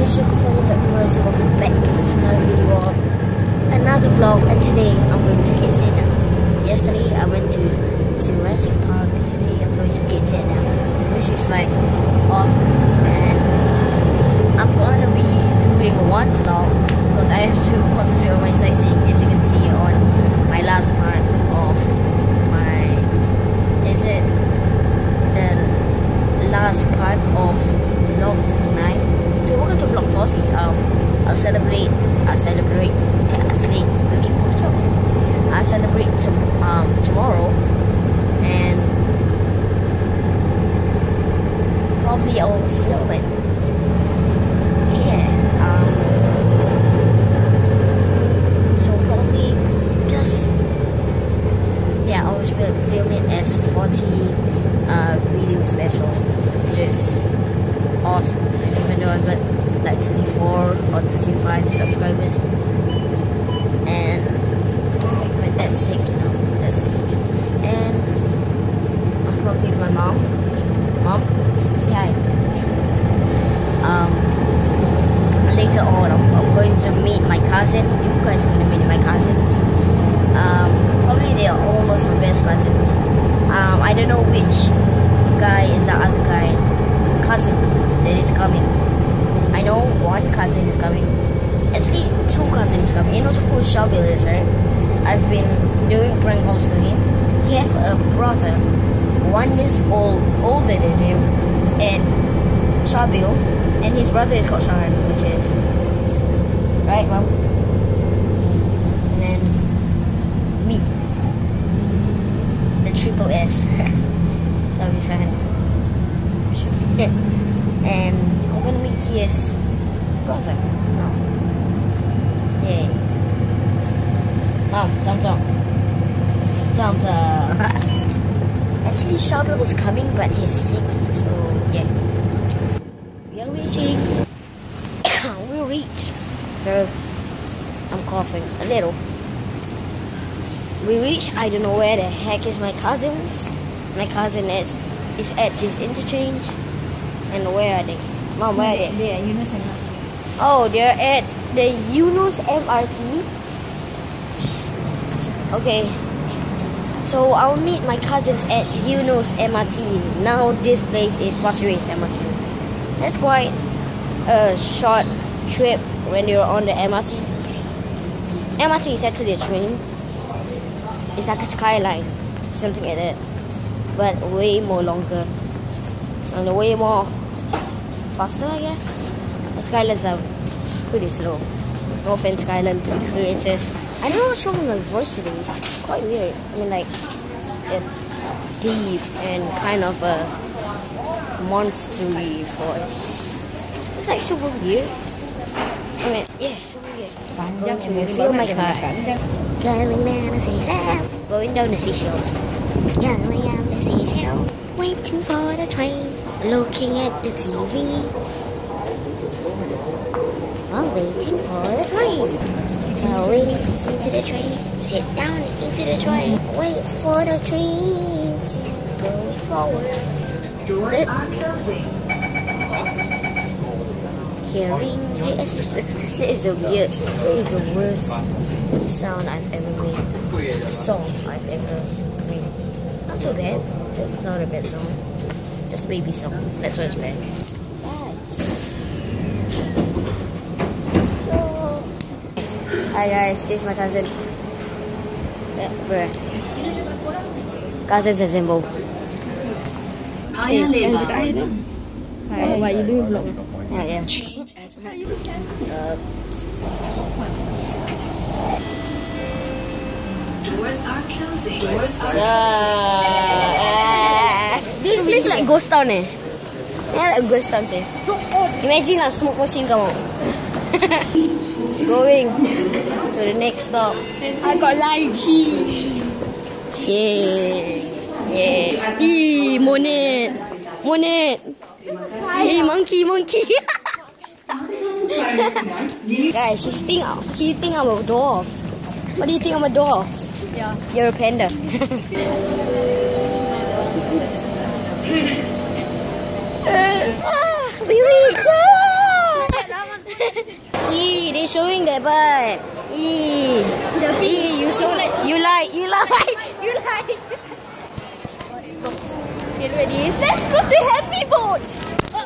is syuqree, welcome back to another video of another vlog, and today I'm going to Kidziania. Yesterday I went to Jurassic Park. Today I'm going to Kidziania, which is like awesome, and I'm gonna be doing one vlog because I have to concentrate on my sightseeing. As you can see on my last part of my, is it the last part of vlog tonight? So welcome to vlog 40. I'll celebrate tomorrow, and probably I'll film it. So probably just I will film it as 40 video special, which is awesome. Even though I got like 34 or 35 subscribers, and that's sick, that's sick. And I'm probably with my mom. Mom, say hi. Later on, I'm going to meet my cousin. You guys are going to meet my cousins. Probably they are almost my best cousins. I don't know which guy is the other guy cousin that is coming. I know one cousin is coming. Actually, two cousins coming. You know who Shabil is, right? I've been doing prank calls to him. He has a brother, 1 year older than him, and Shabil, and his brother is called Shahan, which is right, Mom. And then me, the triple S. Sorry, Shahan. And I'm gonna meet his brother. Yay. Mom, thumbs up. Thumbs up. Actually, Shabil was coming, but he's sick, so yeah. We are reaching. We reached. So I'm coughing a little. We reached. I don't know where the heck is my cousins. My cousin is at this interchange. And where are they? Mom, where are they? They are Yunus MRT. Oh, they're at the Yunus MRT. Okay. So I'll meet my cousins at Yunus MRT. Now this place is Pasir Ris MRT. That's quite a short trip when you're on the MRT. MRT is actually a train. It's like a skyline, something like that, but way more longer and way more faster, I guess. The skylines are pretty slow. No offense, skyline creators. I don't know what's wrong with my voice today. It's quite weird. I mean, like, deep and kind of a monstery voice. It's like super weird. I mean, yeah, super weird. Going to refill my car. Going down the seashell. Going down the seashells. Going down the seashell. Waiting for the train. Looking at the TV. While waiting for the train. Going into the train. Sit down into the train. Wait for the train to go forward. Doors are closing. Hearing the assistant. That is the worst sound I've ever made. Song I've ever made. Not too bad. It's not a bad song. Just a baby song. That's why it's bad. Hi guys, this is my cousin. Bruh. Cousins assemble. Hi, why you do vlog? Yeah. Doors are closing. This place like ghost town eh. Yeah, like ghost town eh. Imagine a smoke machine come out. Going to the next stop. I got lychee. Yeah. Eee, monet. Hey, monkey. Guys, he think I'm a dwarf. What do you think I'm a dwarf? Yeah. You're a panda. We reached! They're showing their butt. You like. Okay, look at this. Let's go to Happy Boat.